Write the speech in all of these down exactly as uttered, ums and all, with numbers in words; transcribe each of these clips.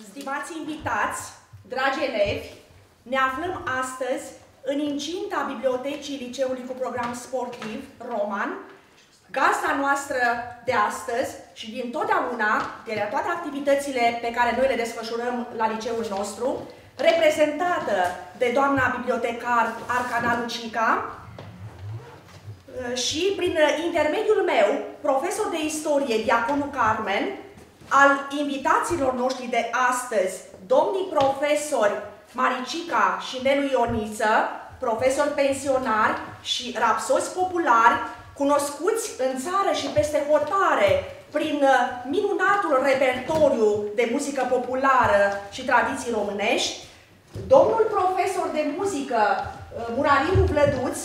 Stimați invitați, dragi elevi, ne aflăm astăzi în incinta Bibliotecii Liceului cu program sportiv Roman. Gazda noastră de astăzi și din totdeauna, de la toate activitățile pe care noi le desfășurăm la liceul nostru, reprezentată de doamna bibliotecar Arcana Lucica și prin intermediul meu, profesor de istorie Diaconu Carmen, al invitațiilor noștri de astăzi, domnii profesori Maricica și Nelu Ioniță, profesori pensionari și rapsozi populari, cunoscuți în țară și peste hotare prin minunatul repertoriu de muzică populară și tradiții românești, domnul profesor de muzică Murariu Vlăduț,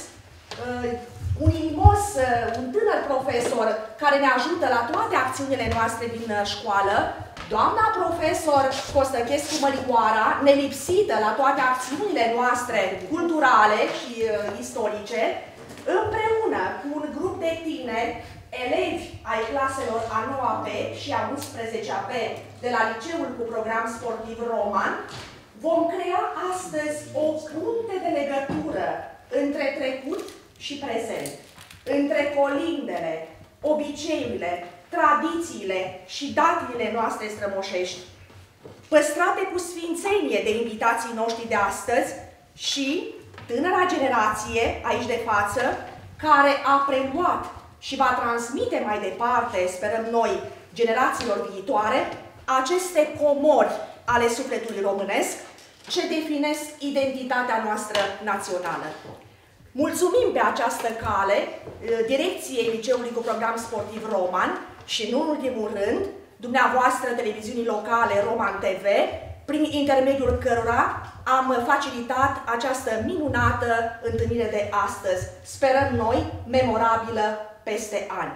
un inimos, un tânăr profesor care ne ajută la toate acțiunile noastre din școală, doamna profesor Costăchescu Măricoara, nelipsită la toate acțiunile noastre culturale și uh, istorice, împreună cu un grup de tineri, elevi ai claselor a noua B și a unsprezecea B de la liceul cu program sportiv Roman, vom crea astăzi o punte de legătură între trecut și prezent, între colindele, obiceiurile, tradițiile și datinile noastre strămoșești, păstrate cu sfințenie de invitații noștri de astăzi și tânăra generație aici de față, care a preluat și va transmite mai departe, sperăm noi, generațiilor viitoare, aceste comori ale sufletului românesc ce definesc identitatea noastră națională. Mulțumim pe această cale direcției Liceului cu program sportiv Roman și, nu în ultimul rând, dumneavoastră televiziunii locale Roman T V, prin intermediul cărora am facilitat această minunată întâlnire de astăzi. Sperăm noi, memorabilă peste ani.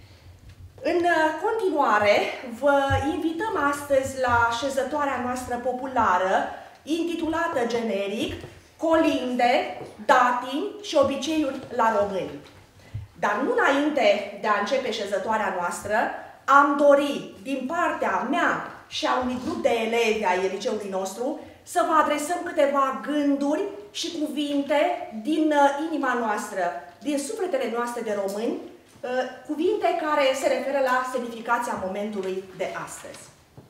În continuare, vă invităm astăzi la șezătoarea noastră populară, intitulată generic Colinde, datini și obiceiuri la români. Dar nu înainte de a începe șezătoarea noastră, am dorit, din partea mea și a unui grup de elevi ai liceului nostru, să vă adresăm câteva gânduri și cuvinte din inima noastră, din sufletele noastre de români, cuvinte care se referă la semnificația momentului de astăzi.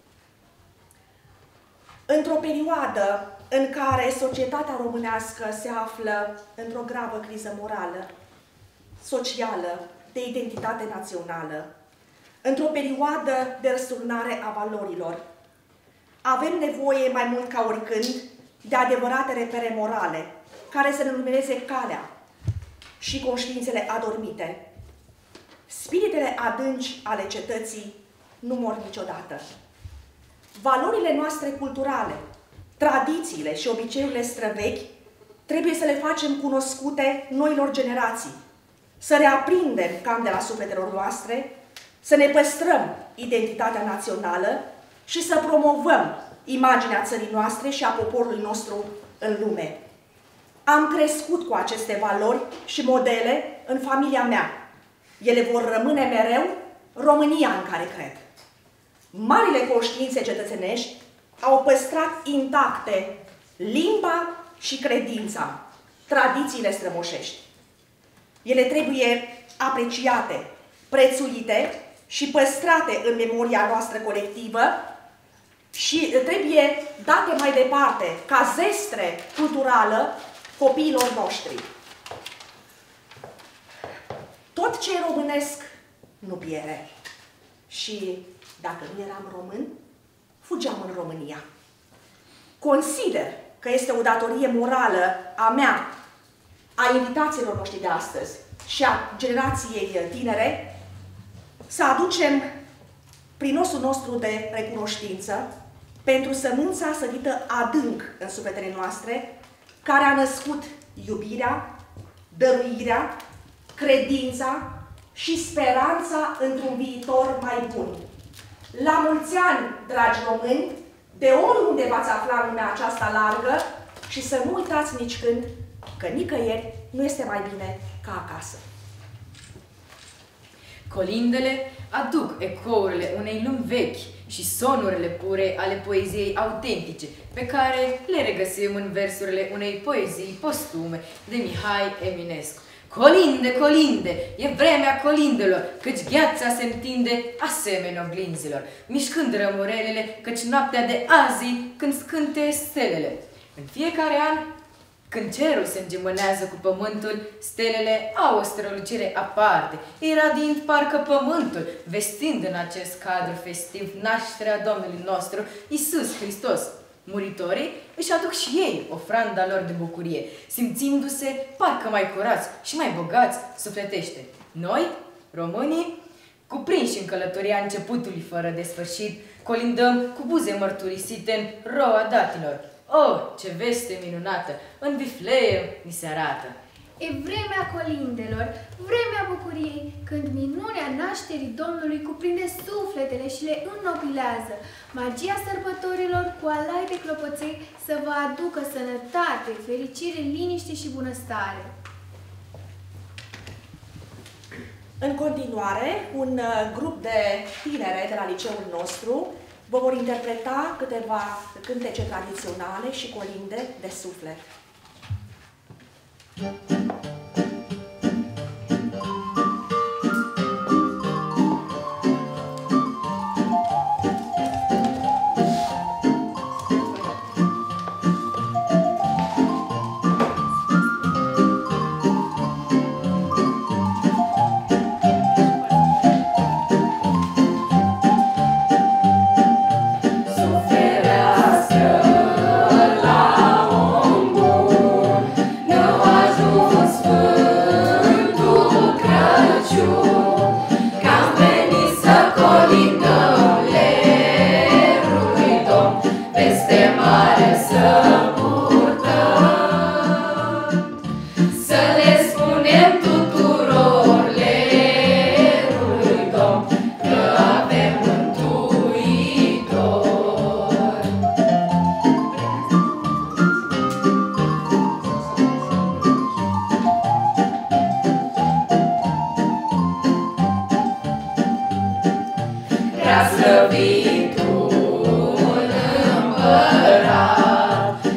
Într-o perioadă în care societatea românească se află într-o gravă criză morală, socială, de identitate națională, într-o perioadă de răsturnare a valorilor, avem nevoie mai mult ca oricând de adevărate repere morale, care să ne lumineze calea și conștiințele adormite. Spiritele adânci ale cetății nu mor niciodată. Valorile noastre culturale, tradițiile și obiceiurile străvechi trebuie să le facem cunoscute noilor generații, să reaprindem candela sufletelor noastre, să ne păstrăm identitatea națională și să promovăm imaginea țării noastre și a poporului nostru în lume. Am crescut cu aceste valori și modele în familia mea. Ele vor rămâne mereu România în care cred. Marile conștiințe cetățenești au păstrat intacte limba și credința, tradițiile strămoșești. Ele trebuie apreciate, prețuite și păstrate în memoria noastră colectivă și trebuie date mai departe, ca zestre culturală, copiilor noștri. Tot ce e românesc nu piere. Și dacă nu eram român, fugeam în România. Consider că este o datorie morală a mea, a invitațiilor noștri de astăzi și a generației tinere, să aducem prin osul nostru de recunoștință pentru sămânța sădită adânc în sufletele noastre, care a născut iubirea, dăruirea, credința și speranța într-un viitor mai bun. La mulți ani, dragi români, de oriunde v-ați afla în lumea aceasta largă și să nu uitați nici când că nicăieri nu este mai bine ca acasă. Colindele aduc ecourile unei lumi vechi și sonurile pure ale poeziei autentice, pe care le regăsim în versurile unei poezii postume de Mihai Eminescu. Colinde, colinde, e vremea colindelor, căci gheața se întinde asemenea oglinzilor, mișcând rămurelele, căci noaptea de azi când scânte stelele. În fiecare an, când cerul se îngemânează cu pământul, stelele au o strălucire aparte, iradiind parcă pământul, vestind în acest cadru festiv nașterea Domnului nostru, Iisus Hristos. Muritorii își aduc și ei ofranda lor de bucurie, simțindu-se parcă mai curați și mai bogați sufletește. Noi, românii, cuprinși în călătoria începutului fără de sfârșit, colindăm cu buze mărturisite în roa datilor. Oh, ce veste minunată! În Vifleem ni se arată! E vremea colindelor, vremea bucuriei, când minunea nașterii Domnului cuprinde sufletele și le înnobilează. Magia sărbătorilor cu alai de clopoței să vă aducă sănătate, fericire, liniște și bunăstare. În continuare, un grup de tinere de la liceul nostru vă vor interpreta câteva cântece tradiționale și colinde de suflet. Slăvitul împărat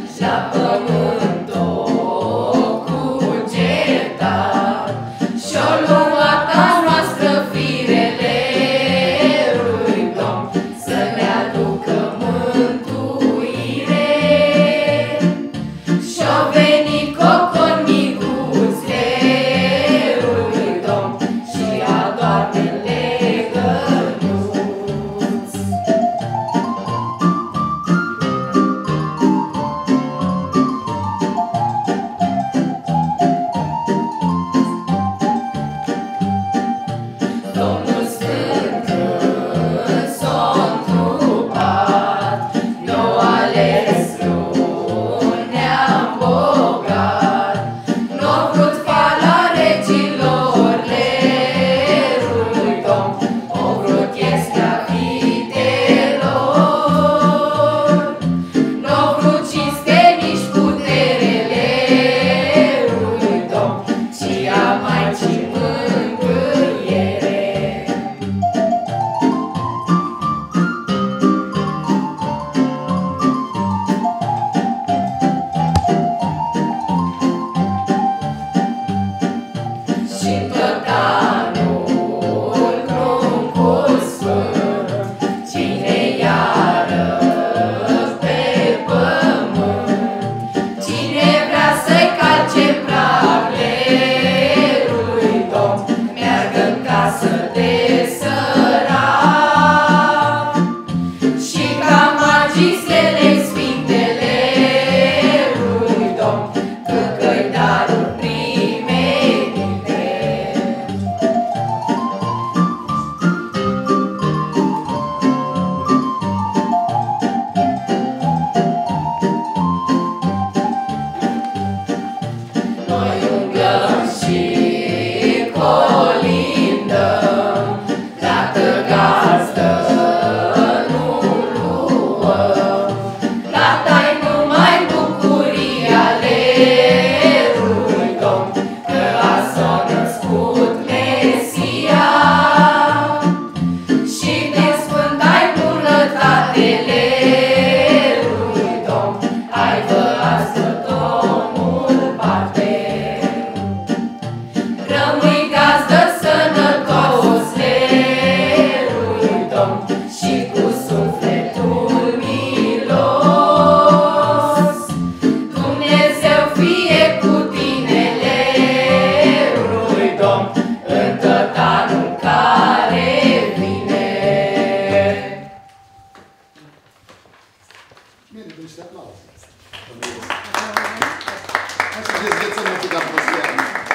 Merită niște aplauze. Hai să dezghețăm un pic atmosfera.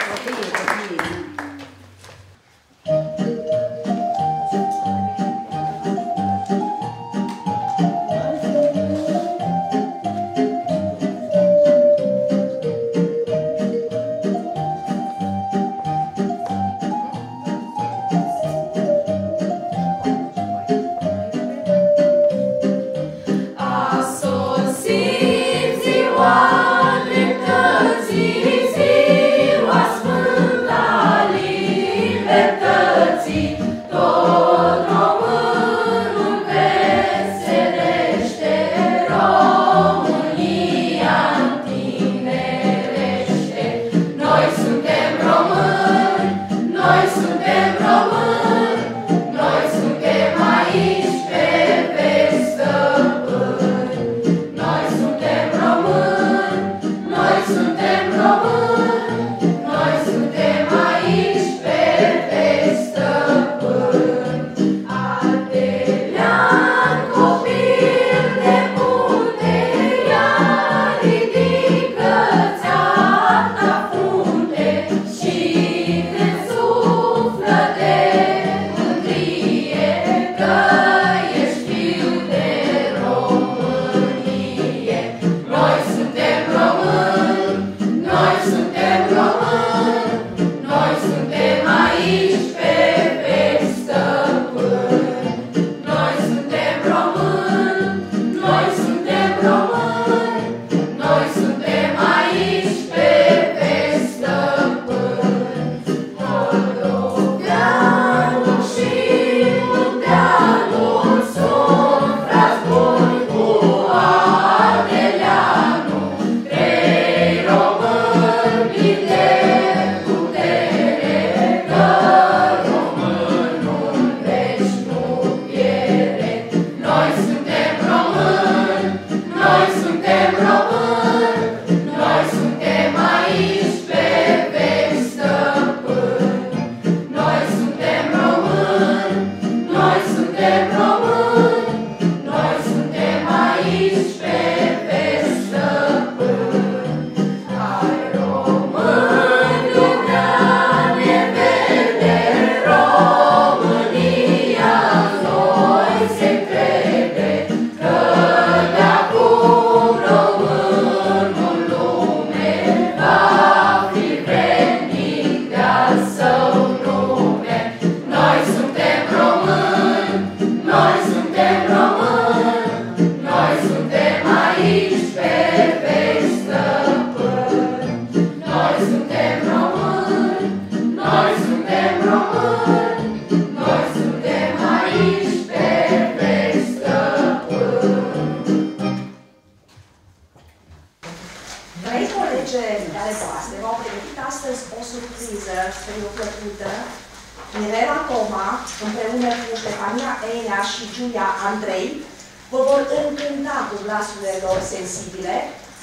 Mirela Toma, împreună cu Ștefania Enea și Giulia Andrei, vă vor încânta cu glasurile lor sensibile,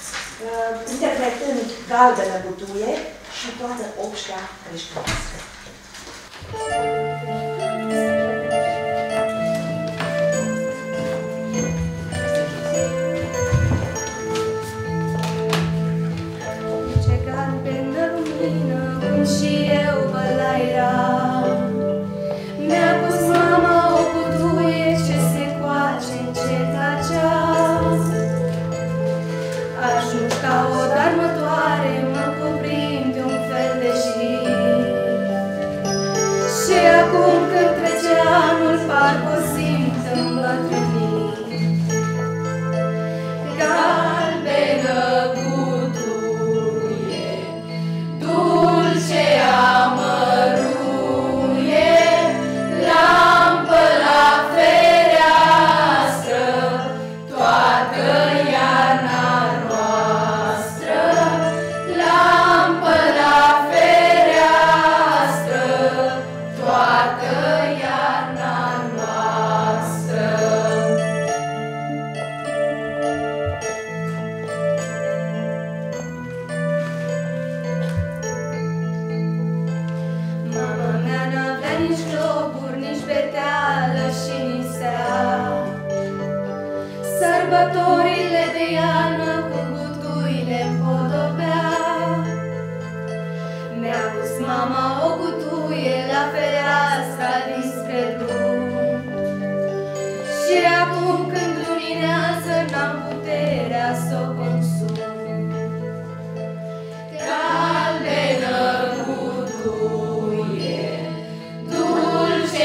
interpretând Galbenă butuie și toată obștea creștinească. Ce galbenă lumină și eu bălaia. Mi-a pus mama o butuie ce se coace încet acea. Ajung ca o darmătoare, mă cuprinde un fel de șir. Și Sărbătorile de iarnă cu gutuile împodobea. Mi-a pus mama o gutuie la fereastra dinspre drum. Și acum când luminează n-am puterea să o consum. Galbenă gutuie, dulce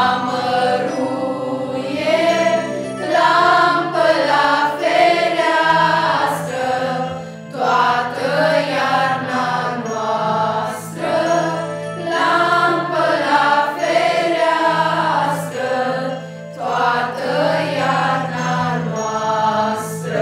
amăruie, lampă la fereastră, toată iarna noastră. Lampă la fereastră, toată iarna noastră.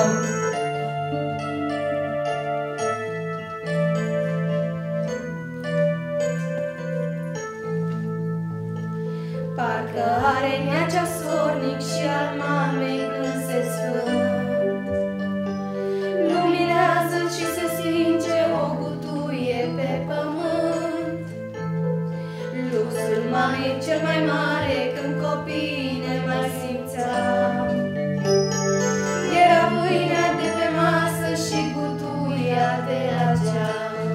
Parcă are nea ceasornic și al mamei când se sfânt. Luminează și se stinge o gutuie pe pământ. Luxul mamei e cel mai mare când copiii ne mai simțeam. Era pâinea de pe masă și gutuia de la geam.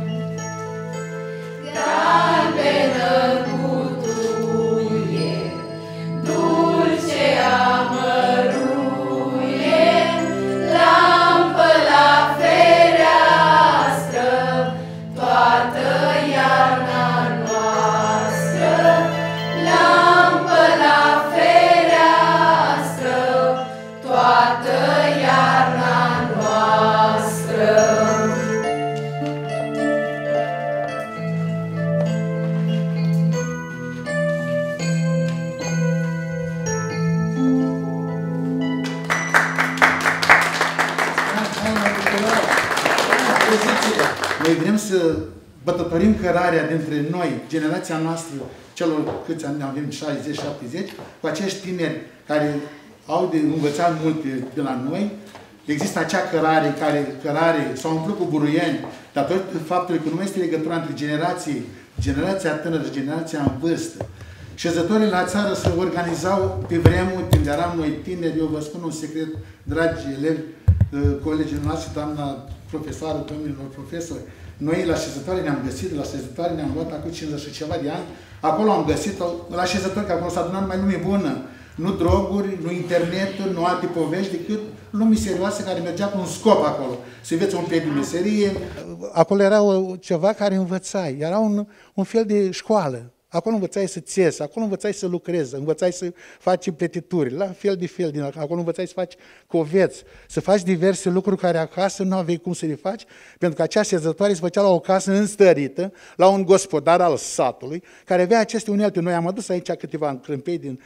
Galbenă gutuie, dulce amăruie, lampă la fereastră, toată iarna noastră. Lampă la fereastră, toată iarna noastră. Noi vrem să bătătorim cărarea dintre noi, generația noastră, celor câți ani avem, șaizeci șaptezeci, cu acești tineri care au de învățat multe de la noi. Există acea cărare care cărare s-a umplut cu buruieni datorită faptului că nu mai este legătura între generații, generația tânără și generația în vârstă. Șezătorii la țară se organizau pe vremuri când eram noi tineri. Eu vă spun un secret, dragi elevi, colegii noastre, doamna profesoară, domnilor profesori, noi la șezătoare ne-am găsit, la șezătoare ne-am luat acum cincizeci și ceva de ani, acolo am găsit, la șezători, că acolo s-a adunat numai lume bună, nu droguri, nu internetul, nu alte povești, decât lume serioasă care mergea cu un scop acolo, să înveți un pic de meserie. Acolo era o, ceva care învățai, era un, un fel de școală. Acolo învățai să țesi, acolo învățai să lucrezi, învățai să faci împletituri, la fel de fel, din acolo învățai să faci coveți, să faci diverse lucruri care acasă nu aveai cum să le faci, pentru că acea șezătoare se făcea la o casă înstărită, la un gospodar al satului, care avea aceste unelte. Noi am adus aici câteva încrâmpei din,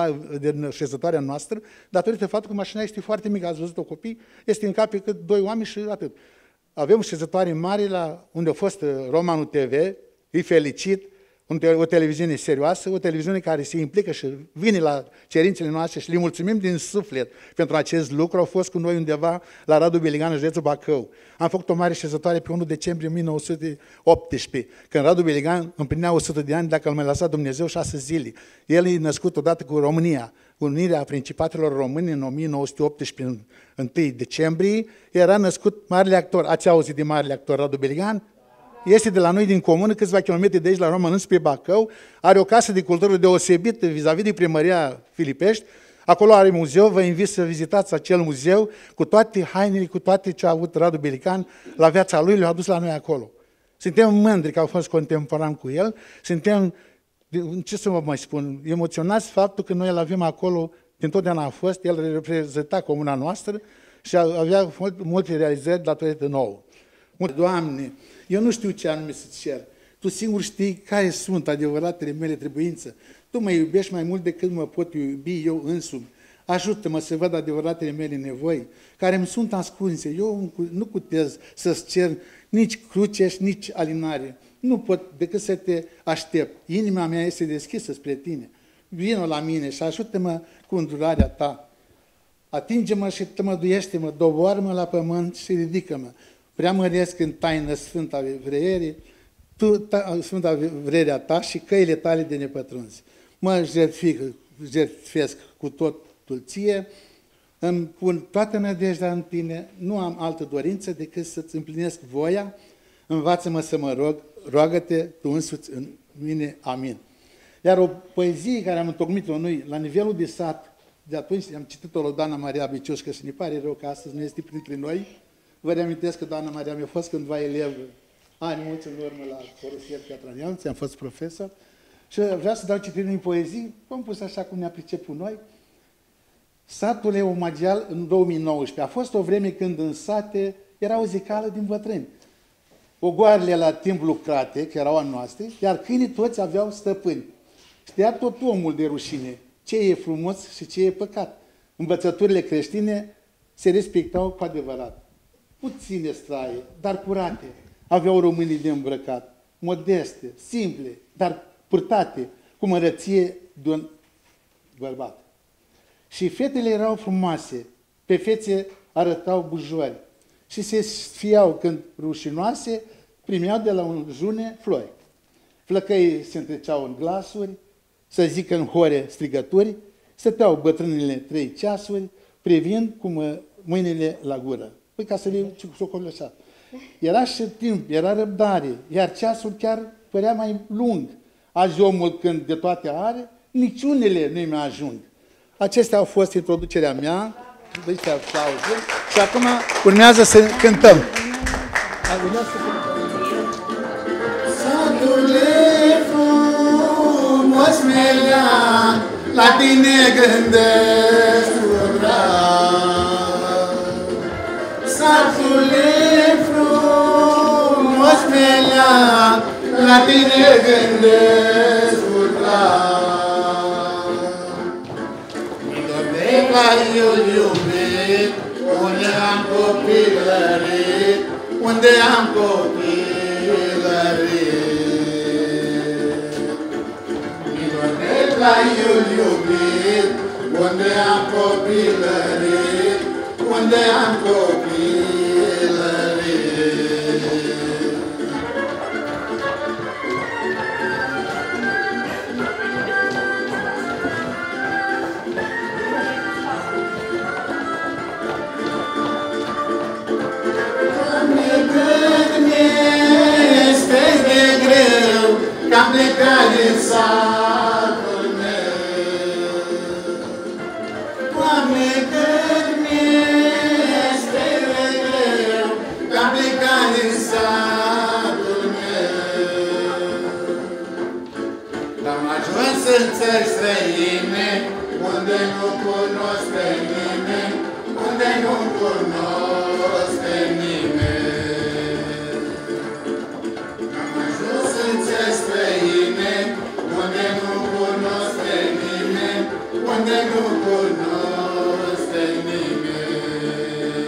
din șezătoarea noastră, datorită faptului că mașina este foarte mică, ați văzut-o copii, este în cap pe cât doi oameni și atât. Avem șezătoare mari la unde a fost Romanu T V, îi felicit, o televiziune serioasă, o televiziune care se implică și vine la cerințele noastre și le mulțumim din suflet pentru acest lucru. Au fost cu noi undeva la Radu Beligan, județul Bacău. Am făcut o mare șezătoare pe unu decembrie o mie nouă sute optsprezece, când Radu Beligan împlinea o sută de ani, dacă îl mai lăsa Dumnezeu șase zile. El e născut odată cu România, Unirea Principatelor Români în o mie nouă sute optsprezece, în întâi decembrie, era născut marele actor. Ați auzit de marele actor Radu Beligan? Este de la noi din comună, câțiva kilometri de aici la Roma, înspre Bacău, are o casă de cultură deosebită vis-a-vis de primăria Filipești. Acolo are muzeu, vă invit să vizitați acel muzeu cu toate hainele, cu toate ce a avut Radu Beligan la viața lui, le-a adus la noi acolo. Suntem mândri că au fost contemporani cu el, suntem, ce să vă mai spun, emoționați faptul că noi îl avem acolo, dintotdeauna a fost, el reprezenta comuna noastră și avea multe realizări datorită nouă. Doamne, eu nu știu ce anume să-ți cer. Tu singur știi care sunt adevăratele mele trebuințe. Tu mă iubești mai mult decât mă pot iubi eu însumi. Ajută-mă să văd adevăratele mele nevoi, care îmi sunt ascunse. Eu nu cutez să-ți cer nici cruce și nici alinare. Nu pot decât să te aștept. Inima mea este deschisă spre tine. Vino la mine și ajută-mă cu îndurarea ta. Atinge-mă și tămăduiește-mă, doboară-mă la pământ și ridică-mă. Preamăresc în taină Sfânta Vreierii, tu, ta, Sfânta Vreierea ta și căile tale de nepătruns. Mă jertfic, jertfesc cu totul ție, îmi pun toată nădejdea în tine, nu am altă dorință decât să-ți împlinesc voia, învață-mă să mă rog, roagă-te tu însuți în mine, amin. Iar o poezie care am întocmit-o noi la nivelul de sat, de atunci am citit-o la doamna Maria Bicioșcă și ne pare rău că astăzi nu este printre noi. Vă reamintesc că doamna Maria mi-a fost cândva elev, ani mulți în urmă la Forestier Piatranian, am fost profesor, și vreau să dau citire în poezii, am pus așa cum ne-a priceput noi. Satul Eumagial în două mii nouăsprezece. A fost o vreme când în sate era o zicală din bătrâni. Ogoarele la timp lucrate, că erau a noastre, iar câinii toți aveau stăpâni. Știa tot omul de rușine ce e frumos și ce e păcat. Învățăturile creștine se respectau cu adevărat. Puține straie, dar curate, aveau românii de îmbrăcat. Modeste, simple, dar purtate, cu mărăție de un bărbat. Și fetele erau frumoase, pe fețe arătau bujori și se sfiau când rușinoase, primeau de la un june flori. Flăcăii se întreceau în glasuri, să zică în hore strigături, stăteau bătrânile trei ceasuri, privind cu mâinile la gură. Păi ca să le socolim așa. Era și timp, era răbdare, iar ceasul chiar părea mai lung. Azi omul când de toate are, niciunele nu-i mai ajung. Acestea au fost introducerea mea. Deci aplauze. Și acum urmează să cântăm. Satule frumos melean, la tine gândesc cu drag. Satule frumos melean, la tine gândesc cu drag. Mi-dor de caiul iubit, unde am copilărit, unde am copilărit. Mi-dor de caiul iubit, unde am copilărit, unde am copilărit. Că-am plecat din satul meu. Doamne, cât mi-este greu, că-am plecat din satul meu. Am ajuns în țări străine, unde nu cunosc pe nimeni, unde nu cunosc pe nimeni. Unde nu cunosc pe nimeni, unde nu cunosc pe nimeni.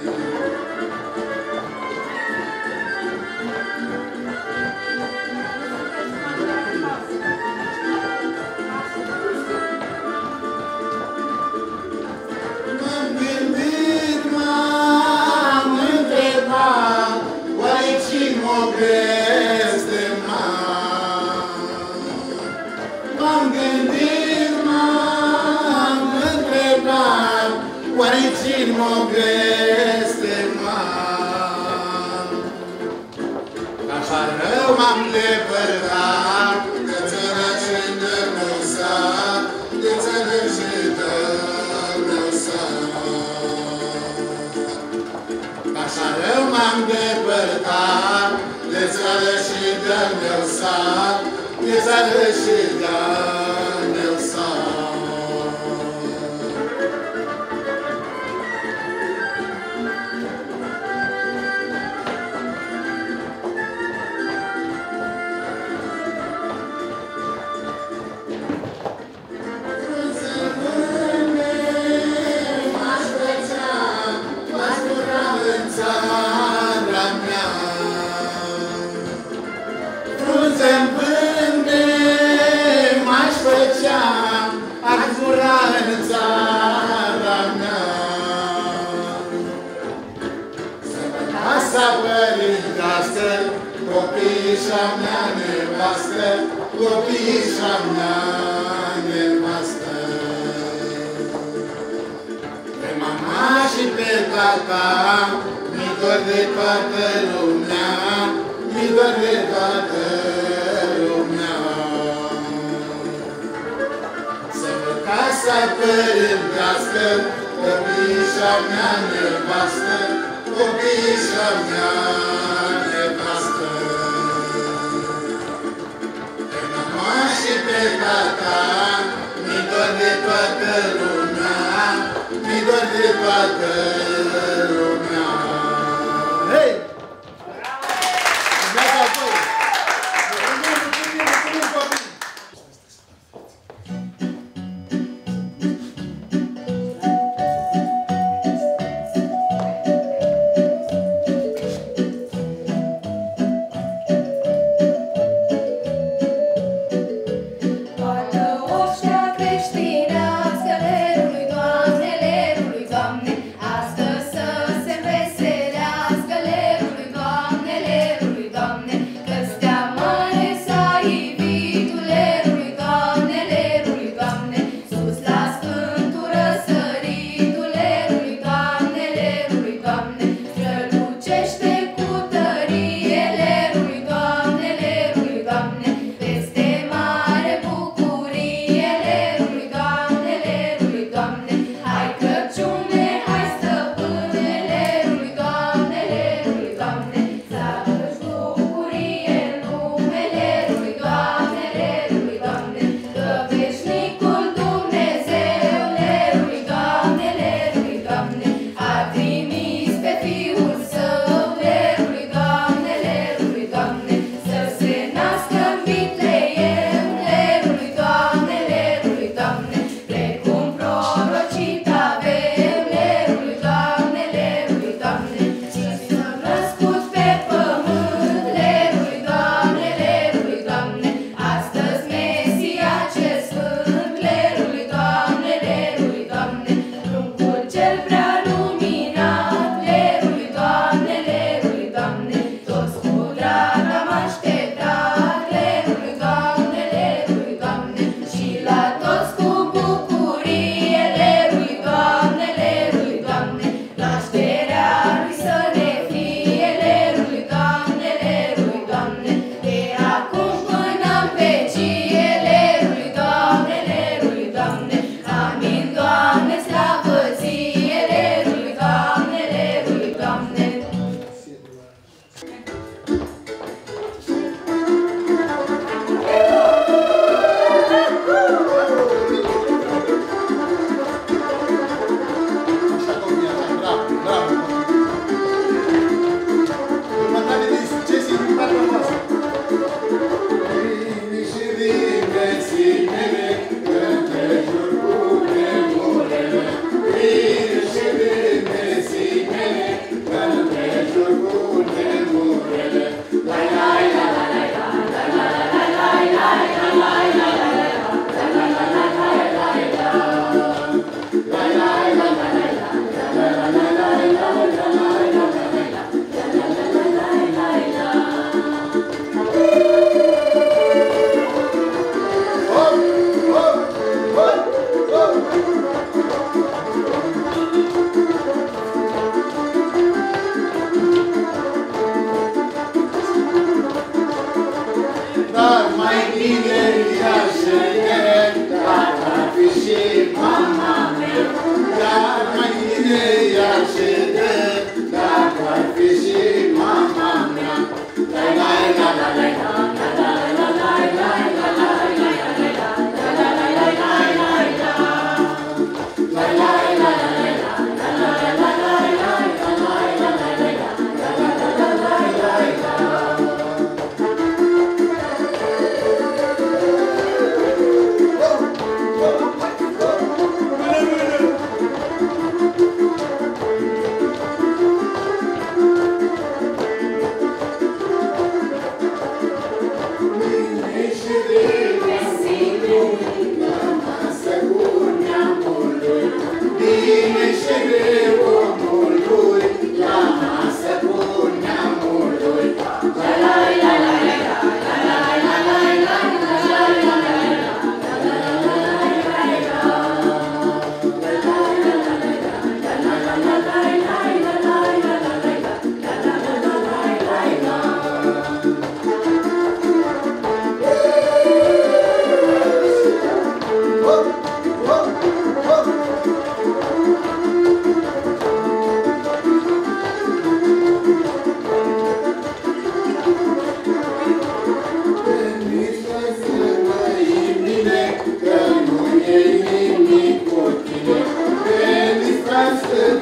M-am gândit, m-am întrebat, oare cine mă peste M-am gândit, m-am întrebat, oare cine mă blestemat? Așa rău m-am lepădat, de țără și de meu sat, de țără și de meu sat. Așa rău m-am depărtat, de țără și de meu sat, de țară și de-al meu sat. Frunze-vânde m-aș plăcea, m-aș bucura în țara mea. Frunze-vânde m-aș făcea, aș zbura în țara mea. Sănătoasa părintească, copiișa mea nevastă, copiișa mea nevastă. mama și pe tata, mi dor de toată lumea, mi dor de toată lumea. Să văd casa părintească, copiișa mea nevastă, copiișa mea nevastă. Pe mama și pe tata, mi dor de toată lumea, mi dor de toată lumea. Hei! Viața apoi! Mulțumim, mulțumim, mulțumim, copii! Toată oștea creștinească, lerului, Doamne, lerului, Doamne, asta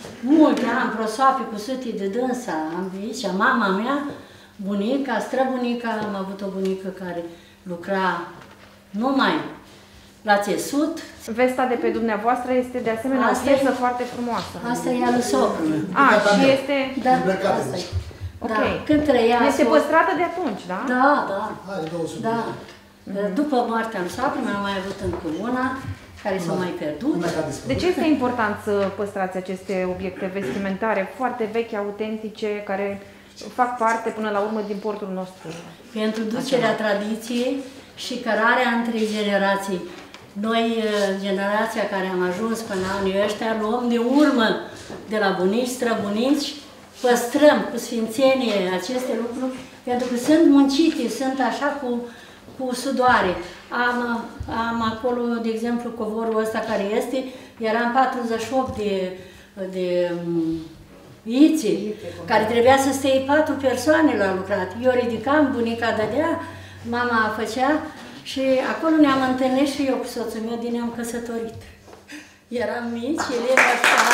multe am prosoape cu sute de dânsa, am aici, mama mea, bunica, străbunica, am avut o bunică care lucra numai la țesut. Vesta de pe dumneavoastră este de asemenea Asta o piesă e- foarte frumoasă. Asta e al socrului. A, și este... Da, Îmbrăcată asta e. deci. Ok. Da, când trăia Este soț- păstrată de atunci, da? Da, da. Are două sute. Da. După moartea lui soacră, mi-am mai avut încă una, care s-a mai pierdut. Una ca dispărut. De ce este important să păstrați aceste obiecte vestimentare foarte vechi, autentice, care fac parte până la urmă din portul nostru? Pentru ducerea tradiției și cărarea între generații. Noi, generația care am ajuns până anii ăștia, luăm de urmă de la bunici, străbunici, păstrăm cu sfințenie aceste lucruri, pentru că sunt muncite, sunt așa cu, cu sudoare. Am, am acolo, de exemplu, covorul ăsta care este, era în patruzeci și opt de, de ițe, care trebuia să stea patru persoane la lucrat. Eu ridicam, bunica dădea, mama făcea și acolo ne-am întâlnit și eu cu soțul meu, din ne-am căsătorit. Eram mici, elevi la școală.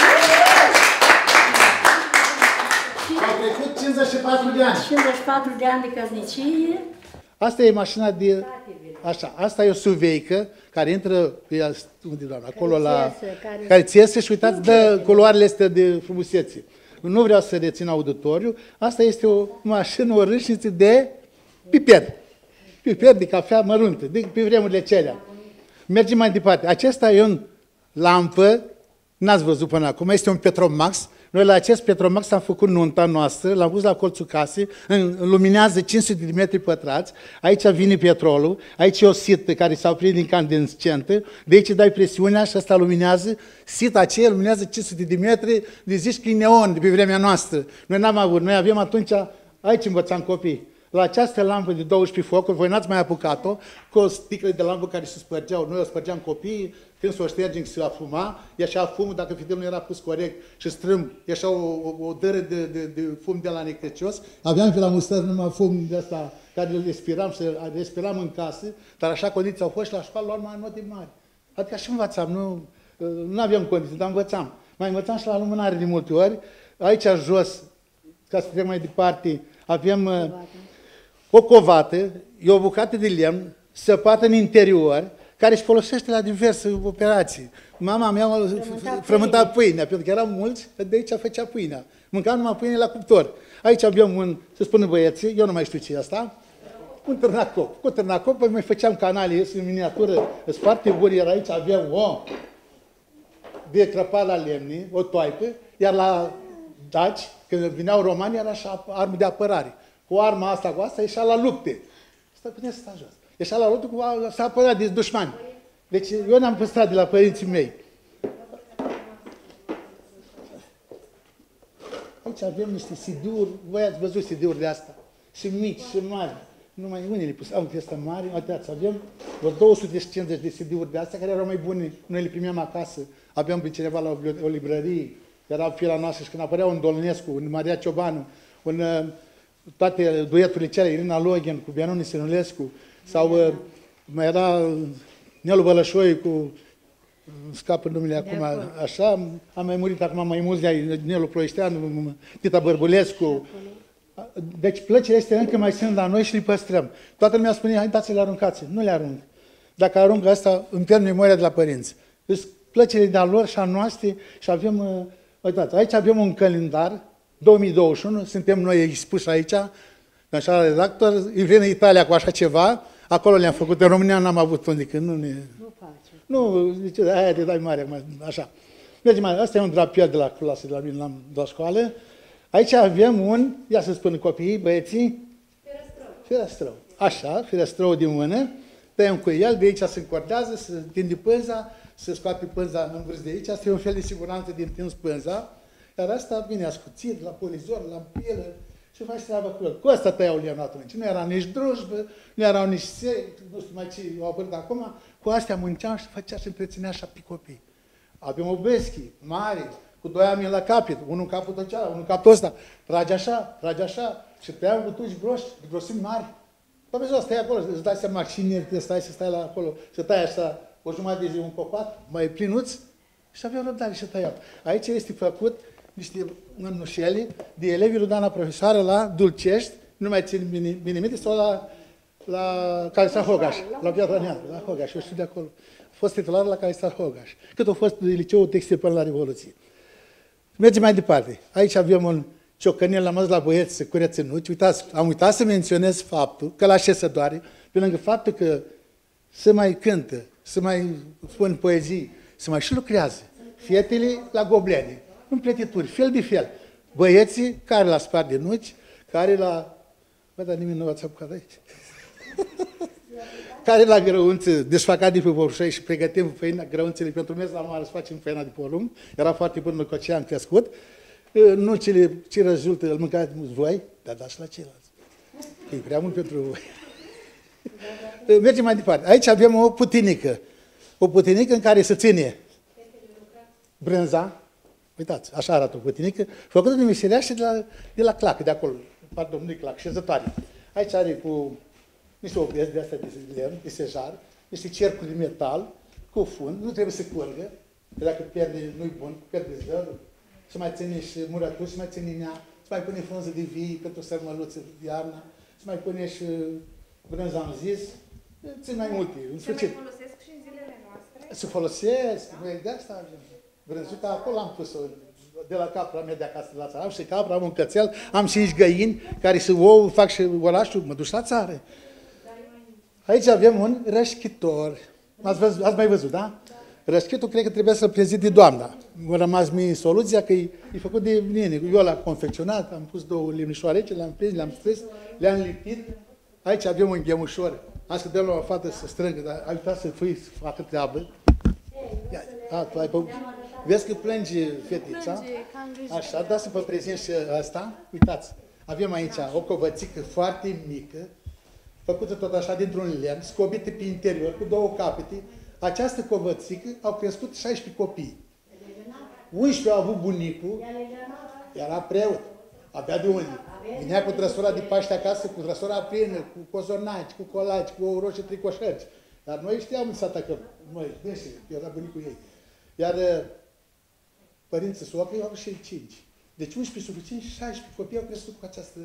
Au trecut cincizeci și patru de ani. cincizeci și patru de ani de căsnicie. Asta e mașina de... Așa, asta e o suveică care intră, pe unde, doamna, acolo la... care- Care țiese și uitați, dă culoarele astea de frumusețe. Nu vreau să rețin auditoriu, asta este o mașină, o râșniță de piper. Piper de cafea măruntă, de pe vremurile celea. Mergem mai departe. Acesta e un lampă, n-ați văzut până acum, este un Petromax. Noi la acest Petromax am făcut nunta noastră, l-am pus la colțul casei, luminează cinci sute de metri pătrați, aici vine petrolul, aici e o sită care s-a oprit din candescentă, de aici dai presiunea și asta luminează, sita aceea luminează cinci sute de metri, de zici că e neon de pe vremea noastră. Noi n-am avut, noi avem atunci, aici învățam copii. La această lampă de douăsprezece focuri, voi n-ați mai apucat-o, cu o sticlă de lampă care se spărgeau. Noi o spărgeam copiii, când să o ștergem, se afuma, ieșea fumul, dacă fidelul nu era pus corect și strâm, ieșea o, o, o dără de, de, de fum de la necrecios. Aveam pe la mustări numai fum de asta, care îl respiram, și respiram în casă, dar așa condiții au fost și la școală luam mai note mari. Adică și învățam, nu, nu aveam condiții, dar învățam. Mai învățam și la lumânare de multe ori. Aici jos, ca să trec mai departe, avem o covată, e o bucată de lemn, săpată în interior, care își folosește la diverse operații. Mama mea frământa pâinea, pentru că eram mulți, de aici făcea pâinea. Mâncam numai pâine la cuptor. Aici avem un, să spună băieții, eu nu mai știu ce e asta, un târnacop. Cu târnacop, păi mai făceam canale în miniatură, sunt foarte buni, iar aici aveam o de crăpat la lemne, o toaipă, iar la daci, când vineau romani, era așa armă de apărare. Cu arma asta, cu asta, ieșea la lupte. Asta putea să sta jos. Ieșea la lupte cu a, să apărea de dușmani. Deci eu ne-am păstrat de la părinții mei. Aici avem niște C D-uri, voi ați văzut C D-uri de asta. Și mici, și mari. Numai unele pus. Am asta mari, uitați, avem vreo două sute cincizeci de C D-uri de astea care erau mai bune. Noi le primeam acasă. Aveam pe cineva la o, o librărie, era fiera noastră și când apărea un Dolnescu, un Maria Ciobanu, un, toate dueturile cele, Irina Login cu Bianoni Sinulescu, sau mai era Nelu Bălășoi cu, scapă numele acum, așa, am mai murit acum mai mulți de ai, Nelu Ploieșteanu, Tita Bărbulescu. Deci plăcile astea încă mai sunt la noi și le păstrăm. Toată lumea spune, hai, dați le aruncați. Nu le arunc. Dacă arunc asta, îmi pierd memoria de la părinți. Deci plăcile de-a lor și a noastre și avem, uitați, aici avem un calendar, două mii douăzeci și unu, suntem noi expuși aici, așa la redactor, îi vine Italia cu așa ceva, acolo le-am făcut, în România n-am avut unde, că nu ne... Nu face. Nu, zice, aia te dai mare, așa. Mergem mai, asta e un drapier de la clasă, de la mine, la, la școală. Aici avem un, ia să spună copiii, băieții, ferestrău. Ferestrău. Așa, ferestrău din mână, tăiem cu el, de aici se încordează, se întinde pânza, se scoate pânza în vârf de aici, asta e un fel de siguranță de întins pânza, iar asta vine ascuțit la polizor, la pilă și faci treaba cu el. Cu asta tăiau lemnul atunci. Nu erau nici drujbă, nu erau nici sei, nu știu mai ce au apărut acum, cu astea munceam și făcea și întreținea șapte copii. Avem o beschi mare, cu doi oameni la capet, unul în capul de cealaltă, unul în capul ăsta, trage așa, trage așa și tăiam cu tuci groși, de grosimi mari. Păi vezi, stai acolo, îți dai seama cine te stai să stai la acolo, să tai așa o jumătate de zi un copac, mai plinuț Și aveau răbdare și tăiau. Aici este făcut niște mănușele de elevii lui doamna profesoară la Dulcești, nu mai țin bine, bine minte, sau la, la Calisar Hogaș, la Piatra Neamț, la Hogaș, eu știu de acolo. A fost titular la Calisar Hogaș, cât a fost de liceul textil până la Revoluție. Mergem mai departe. Aici avem un ciocănel, l-am văzut la băieți să curețe nuci. Uitați, am uitat să menționez faptul că la șesătoare, pe lângă faptul că se mai cântă, se mai spun poezii, se mai și lucrează. Fetele la goblene, împletituri, fel de fel. Băieții care la spart de nuci, care la... Bă, dar nimeni nu v-ați apucat aici. Care la grăunță, desfacat de pe porșoi și pregătim făina, grăunțele pentru mers la mare să facem făina de porumb. Era foarte bun cu ce am crescut. Nucile, ce rezultă, îl mâncați voi, dar dați la ceilalți. E prea mult pentru voi. Mergem mai departe. Aici avem o putinică. O putinică în care se ține brânza. Uitați, așa arată o putinică, făcută de meseriașe de la, de la clac, de acolo. Pardon, nu e clac, șezătoare. Aici are cu niște obrezi de astea de lemn, de sejar, niște cercuri de metal, cu fund, nu trebuie să curgă, că dacă pierde, nu-i bun, pierde zărul. Și mai ține și murături, și mai ține nea, și mai pune frunză de vii pentru sărmăluță de iarna, și mai pune și brânza în zis, țin mai multe, în sfârșit. Se mai folosesc și în zilele noastre? Se folosesc, noi de asta avem. Brânzuca, acolo am pus-o, de la capra mea de acasă de la țară. Am și capra, am un cățel, am cinci găini, care se ouă, fac și orașul, mă duc la țară. Aici avem un rășchitor. Ați, văzut, ați mai văzut, da? Rășchitul cred că trebuie să-l prezinte doamna. M-a rămas mie soluția că e, e făcut de mine. Eu l-am confecționat, am pus două lemnișoare, le-am prins, le-am strâns, le-am lipit. Aici avem un ghemușor. Azi că dăm la o fată să strângă, dar ai uitat să fii să facă treabă. Ia, a, tu ai pe... Vezi că plânge fetița? Așa, da să vă prezint și asta. Uitați, avem aici o covățică foarte mică, făcută tot așa dintr-un lemn, scobită pe interior, cu două capete. Această covățică au crescut șaisprezece copii. unsprezece au avut bunicul, era preot. Abia de unde? Vinea cu trăsura de Paște acasă, cu trăsura plină, cu cozornaci, cu colaci, cu ouă roșii tricoșărci. Dar noi știam să atacăm. Noi, deci, era bunicul ei. Iar părinții socrii au avut și cinci. Deci unsprezece suficient și șaisprezece copii au crescut cu această...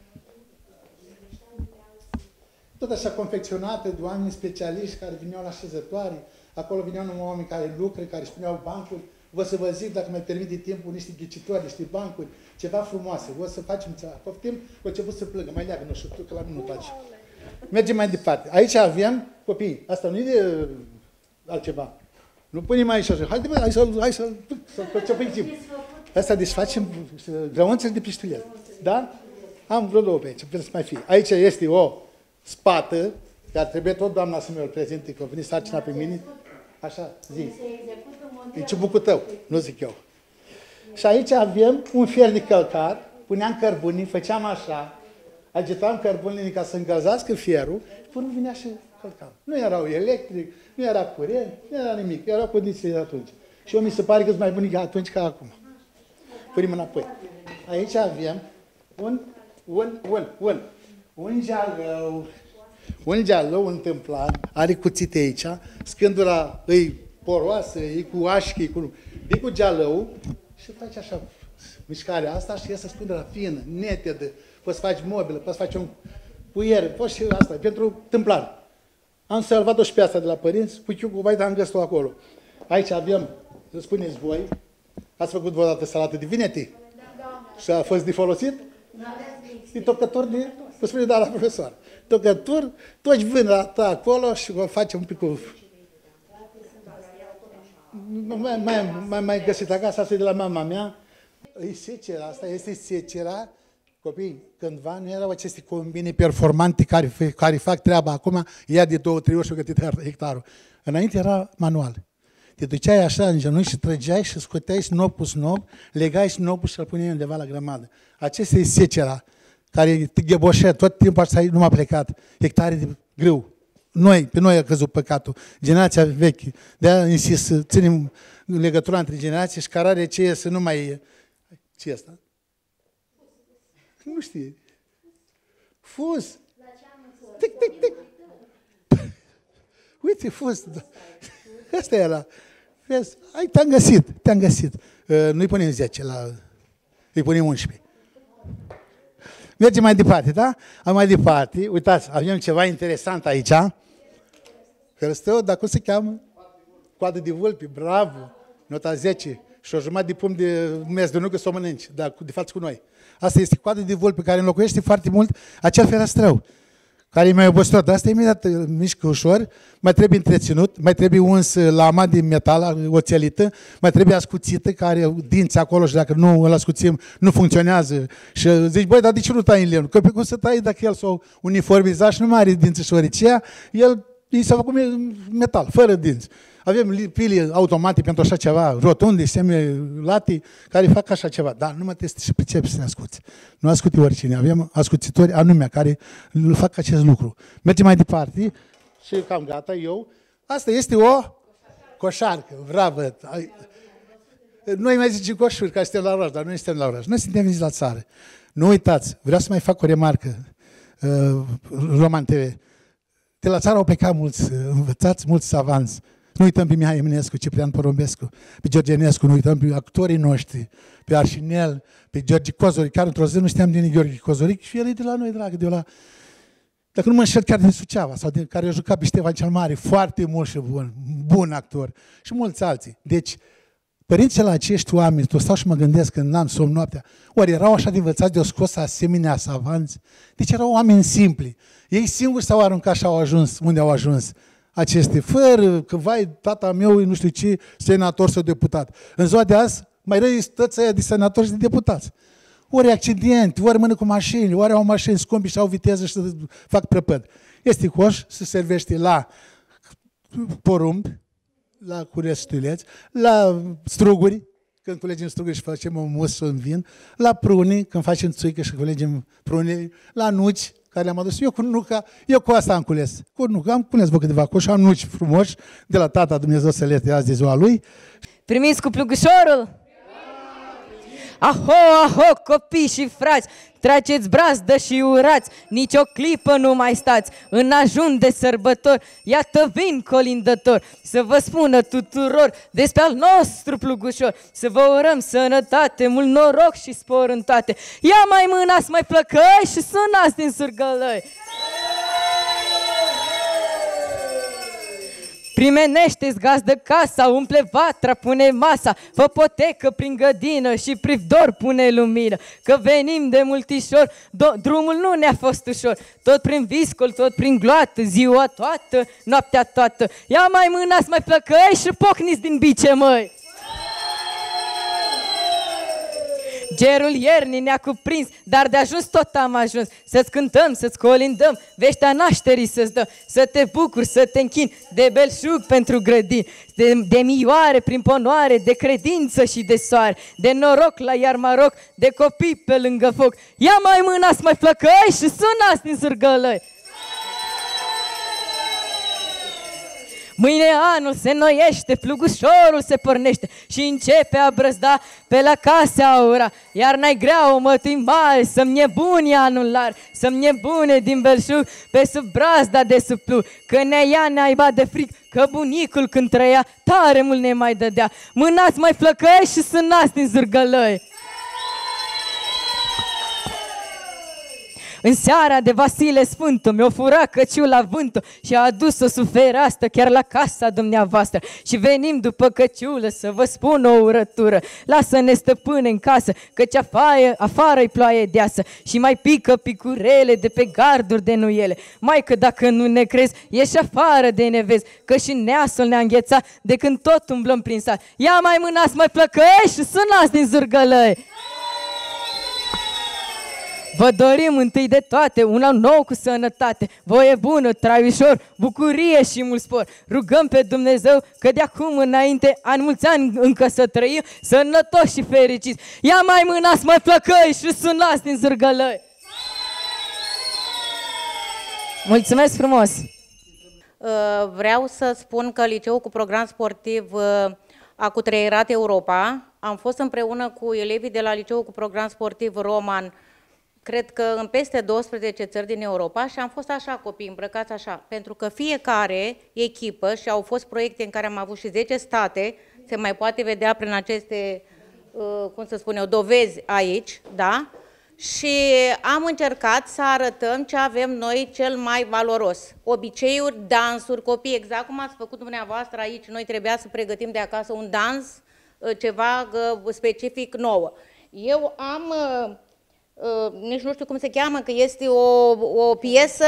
Tot așa confecționată de oameni specialiști care vineau la șezătoare. Acolo vineau numai oameni care lucră, care își puneau bancuri. Vă să vă zic, dacă mai permite timpul, niște ghicitori, niște bancuri, ceva frumoase. O să facem ceva. Poftim, o început să plângă. Mai leagă, nu știu, că la mine nu place. Mergem mai departe. Aici avem copii. Asta nu e de altceva. Nu punem aici așa. Haide, bă, hai să-l hai să să Asta desfacem grăunțele de piștulet. Da? Am vreo două pe aici, trebuie să mai fie. Aici este o spată, care trebuie tot doamna să mi-o prezinte, că a venit sarcina pe mine. Așa, zi. E ciubucul tău, nu zic eu. Și aici avem un fer de călcar, puneam cărbunii, făceam așa, agitam cărbunile ca să încălzească ferul, până vinea și călcam. Nu erau electric, nu era curent, nu era nimic, erau condițiile de atunci. Și eu mi se pare că sunt mai buni atunci ca acum. Punem înapoi. Aici avem un, un, un, un, un gealău, un gealău întâmplat, are cuțite aici, scândura îi poroasă, e cu așchi, e cu, e cu gealău și faci așa mișcarea asta și iasă scândura fină, netedă, poți să faci mobilă, poți să faci un puier, poți și asta, pentru tâmplar. Am salvat-o și pe asta de la părinți, cu chiu cu vai, dar am găsit-o acolo. Aici avem, să spuneți voi, ați făcut vreodată salată de vinete? Da. Și a fost de folosit? Da. E tocător de, cum spune doamna profesor, tocător, toți vând la ta acolo și o face un pic cu... Mai, mai, mai, mai găsit acasă, asta e de la mama mea. E secera, asta este secera. Copii, cândva nu erau aceste combine performante care, care fac treaba. Acum ia de două, trei ori și-o gătit hectarul. Înainte era manual. Te duceai așa în genunchi și trăgeai și scoteai snopul snop, legai snopul și îl puneai undeva la grămadă. Acesta e secera, care te gheboșea, tot timpul așa nu m-a plecat, hectare de grâu. Noi, pe noi a căzut păcatul, generația veche. De-aia insist să ținem legătura între generații și care are ce să nu mai... Ce e asta? Nu știe. Fuz. Tic, tic, tic. Uite, fuz. Asta era. Vezi? Hai, te-am găsit, te-am găsit. Uh, nu-i punem zece, la... îi punem unsprezece. Mergem mai departe, da? Am mai departe. Uitați, avem ceva interesant aici. Hărstău, dar cum se cheamă? Coadă de vulpi, bravo. Nota zece. Și o jumătate de pumn de mes de nucă să o mănânci, dar de față cu noi. Asta este coadă de vulpi care înlocuiește foarte mult acel ferastrău, care e mai obositor. Dar asta e imediat mișcă ușor, mai trebuie întreținut, mai trebuie uns lama de metal, oțelită, mai trebuie ascuțită, care are dinți acolo și dacă nu îl ascuțim, nu funcționează. Și zici, băi, dar de ce nu tai în lemn? Că pe cum să tai dacă el s-o uniformizat și nu mai are dinți și oriceea, el i s-a făcut metal, fără dinți. Avem pile automate pentru așa ceva, rotunde, semi-lati, care fac așa ceva. Dar numai trebuie să pricepi să ne ascuți. Nu ascuti oricine. Avem ascuțitori anume care fac acest lucru. Mergem mai departe și cam gata, eu. Asta este o coșarcă. Bravo! Noi mai zicem coșuri, că suntem la oraș, dar noi suntem la oraș. Noi suntem veniți la țară. Nu uitați, vreau să mai fac o remarcă, uh, Roman T V. De la țară au plecat mulți învățați, mulți savanți. Nu uităm pe Mihai Eminescu, Ciprian Porumbescu, pe George Enescu, nu uităm pe actorii noștri, pe Arșinel, pe George Cozoric, care într-o zi nu știam din Gheorghe Cozoric și el e de la noi, dragă, de la... Dacă nu mă înșel, chiar din Suceava, sau din care a jucat pe Ștefan cel Mare, foarte mult și bun, bun actor, și mulți alții. Deci, părinții la acești oameni, tu stau și mă gândesc când n-am somn noaptea, ori erau așa de învățați de o scos asemenea savanți? Deci erau oameni simpli. Ei singuri s-au aruncat și au ajuns unde au ajuns aceste, fără că, vai, tata meu, nu știu ce, senator sau deputat. În ziua de azi, mai răi stăți aia de senatori și de deputați. Ori accident, ori mână cu mașini, ori au mașini scumpi și au viteză și fac prăpăd. Este coș, se servește la porumb, la curestuleți, la struguri, când culegem struguri și facem o mus în vin, la prune, când facem țuică și culegem prune, la nuci, care le-am adus. Eu cu nuca, eu cu asta am cules. Cu nuca am cules vă câteva coși, am nuci frumoși de la tata Dumnezeu să le ierte azi de ziua lui. Primiți cu plugușorul? Aho, aho, copii și frați, trageți brazdă și urați, nici o clipă nu mai stați, în ajun de sărbători, iată vin colindător, să vă spună tuturor despre al nostru plugușor, să vă urăm sănătate, mult noroc și spor în toate. Ia mai mânați, mai plăcăi și sunați din surgălăi. Primenește-ți gazdă casa, umple vatra, pune masa, fă potecă prin gădină și privdor pune lumină. Că venim de multișor, drumul nu ne-a fost ușor, tot prin viscol, tot prin gloată, ziua toată, noaptea toată. Ia mai mânați, mai plăcăi și pocniți din bice, măi! Gerul iernii ne-a cuprins, dar de ajuns tot am ajuns. Să-ți cântăm, să-ți colindăm, veștea nașterii să-ți dăm, să te bucuri, să te închini de belșug pentru grădini, de, de mioare prin ponoare, de credință și de soare, de noroc la iar maroc, de copii pe lângă foc. Ia mai mânați, mai flăcăi și sunați din surgălăi. Mâine anul se noiește, plugușorul se pornește și începe a brăzda pe la case aura. Iar n-ai grea o mătui mare să-mi nebuni anul lar, să-mi nebune din belșug pe sub brazda de sub plug. Că ne ia naiba de fric, că bunicul când trăia tare mult ne mai dădea. Mânați mai flăcăi și sunați din zurgălăi. În seara de Vasile Sfântul mi-o fura căciula vântul și a adus-o sub fereastră chiar la casa dumneavoastră. Și venim după căciulă să vă spun o urătură. Lasă-ne stăpâne în casă, căci afară, afară-i ploaie deasă și mai pică picurele de pe garduri de nuiele. Mai că dacă nu ne crezi, ieși afară de nevezi, că și neasul ne-a înghețat de când tot umblăm prin sat. Ia mai mânați, mai plăcăi și sunați din zurgălăi. Vă dorim întâi de toate un an nou cu sănătate, voie bună, trai ușor, bucurie și mult spor. Rugăm pe Dumnezeu că de acum înainte, ani mulți ani încă să trăim, sănătoși și fericiți. Ia mai mânați, mai plăcăi și sunați din zârgălăi. Mulțumesc frumos! Vreau să spun că liceul cu program sportiv a cutreierat Europa. Am fost împreună cu elevii de la liceul cu program sportiv Roman, cred că în peste douăsprezece țări din Europa, și am fost așa copii îmbrăcați așa, pentru că fiecare echipă, și au fost proiecte în care am avut și zece state, se mai poate vedea prin aceste, cum să spun eu, dovezi aici, da? Și am încercat să arătăm ce avem noi cel mai valoros. Obiceiuri, dansuri, copii, exact cum ați făcut dumneavoastră aici, noi trebuia să pregătim de acasă un dans, ceva specific nouă. Eu am, nici nu știu cum se cheamă, că este o, o piesă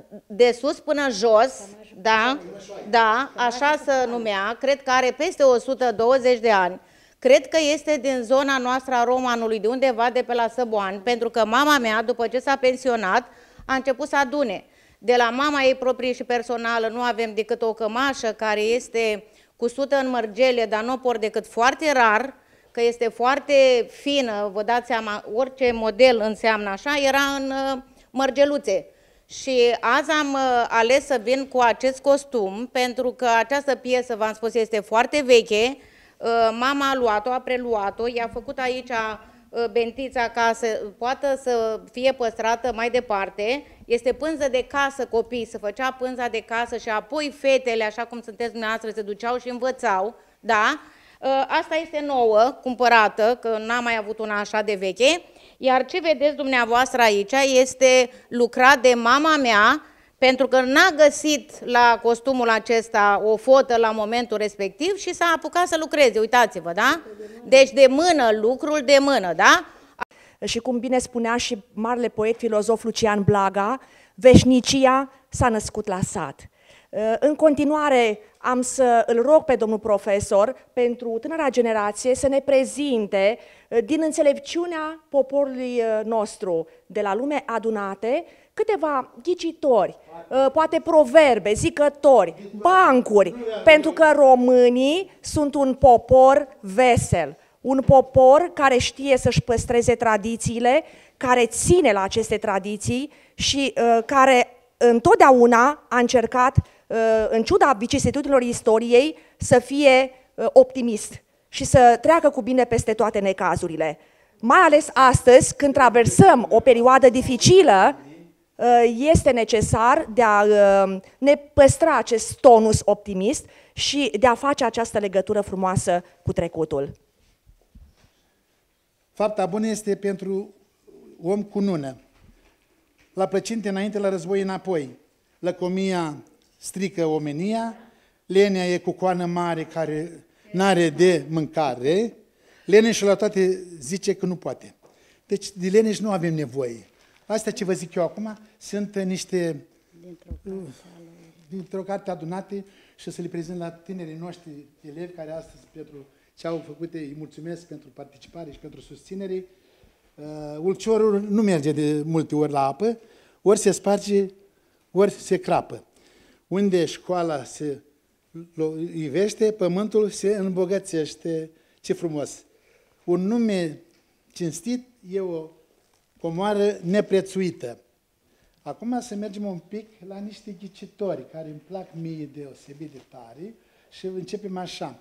de sus până jos, da, da, așa se numea, cred că are peste o sută douăzeci de ani. Cred că este din zona noastră a Romanului, de undeva de pe la Săboani, pentru că mama mea, după ce s-a pensionat, a început să adune. De la mama ei proprie și personală nu avem decât o cămașă care este cusută în mărgele, dar nu o port decât foarte rar, că este foarte fină, vă dați seama, orice model înseamnă așa, era în mărgeluțe. Și azi am ales să vin cu acest costum, pentru că această piesă, v-am spus, este foarte veche. Mama a luat-o, a preluat-o, i-a făcut aici bentița ca să poată să fie păstrată mai departe. Este pânză de casă, copii, se făcea pânza de casă și apoi fetele, așa cum sunteți dumneavoastră, se duceau și învățau, da? Asta este nouă, cumpărată, că n-am mai avut una așa de veche, iar ce vedeți dumneavoastră aici este lucrat de mama mea, pentru că n-a găsit la costumul acesta o fotă la momentul respectiv și s-a apucat să lucreze, uitați-vă, da? Deci de mână, lucrul de mână, da? Și cum bine spunea și marele poet filozof Lucian Blaga, veșnicia s-a născut la sat. În continuare am să îl rog pe domnul profesor pentru tânăra generație să ne prezinte din înțelepciunea poporului nostru de la lume adunate câteva ghicitori, poate proverbe, zicători, bancuri, pentru că românii sunt un popor vesel, un popor care știe să-și păstreze tradițiile, care ține la aceste tradiții și uh, care întotdeauna a încercat, uh, în ciuda vicisitudinilor istoriei, să fie uh, optimist și să treacă cu bine peste toate necazurile. Mai ales astăzi, când traversăm o perioadă dificilă, este necesar de a ne păstra acest tonus optimist și de a face această legătură frumoasă cu trecutul. Fapta bună este pentru om cunună. La plăcinte înainte, la război înapoi. Lăcomia strică omenia, lenea e cu coană mare care n-are de mâncare, leneșul la toate zice că nu poate. Deci de leneș nu avem nevoie. Astea ce vă zic eu acum sunt niște dintr-o carte adunate și să le prezint la tinerii noștri elevi care astăzi pentru ce au făcut, îi mulțumesc pentru participare și pentru susținere. Uh, ulciorul nu merge de multe ori la apă, ori se sparge, ori se crapă. Unde școala se ivește, pământul se îmbogățește. Ce frumos! Un nume cinstit e o comoară neprețuită. Acum să mergem un pic la niște ghicitori care îmi plac mie deosebit de tare și începem așa.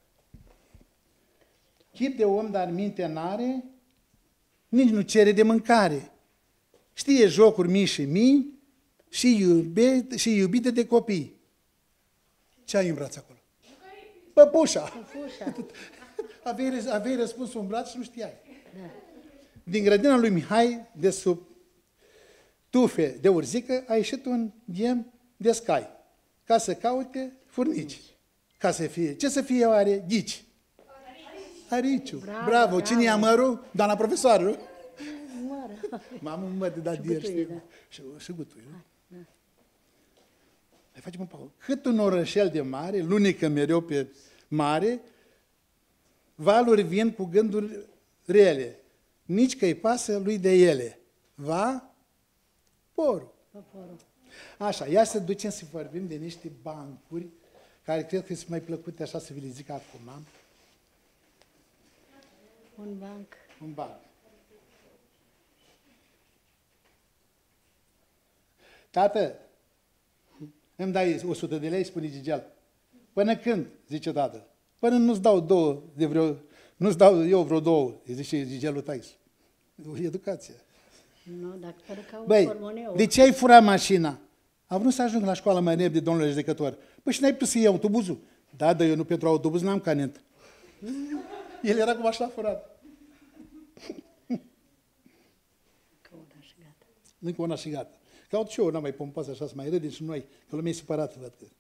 Chip de om, dar minte n-are, nici nu cere de mâncare. Știe jocuri mii și mii și, iube, și iubite de copii. Ce ai în braț acolo? Păpușa. aveai, aveai răspunsul în braț și nu știai. Da. Din grădina lui Mihai, de sub tufe de urzică, a ieșit un ghem de scai, ca să caute furnici. Ca să fie, ce să fie oare? Ghici. Ariciu. Bravo, bravo. Bravo. Cine ia mărul? Doamna profesoară. Mamă, mă de dat dier, știi? Da. Și, și gutui, nu? Da. Hai facem un pau. Cât un orășel de mare, lunecă mereu pe mare, valuri vin cu gânduri rele. Nici că-i pasă lui de ele. Va? Porul. Așa, ia să ducem să vorbim de niște bancuri, care cred că sunt mai plăcute așa să vi le zic acum. Un banc. Un banc. Tată, îmi dai o sută de lei, spune Gigel. Până când? Zice tată. Până nu-ți dau două de vreo... Nu-ți dau eu vreo două, îi zice Gigelul Tais. O educație. Nu, dacă pare ca un Băi, pormoneu. de ce ai furat mașina? Am vrut să ajung la școală mai repede, domnule judecător. Păi și n-ai putut să iei autobuzul? Da, dar eu nu pentru autobuz n-am canet. El era cu mașina furată. Încă una și gata. Caut și eu una mai pompoasă, așa, să mai râdem și noi, că lumea e supărată, văd că.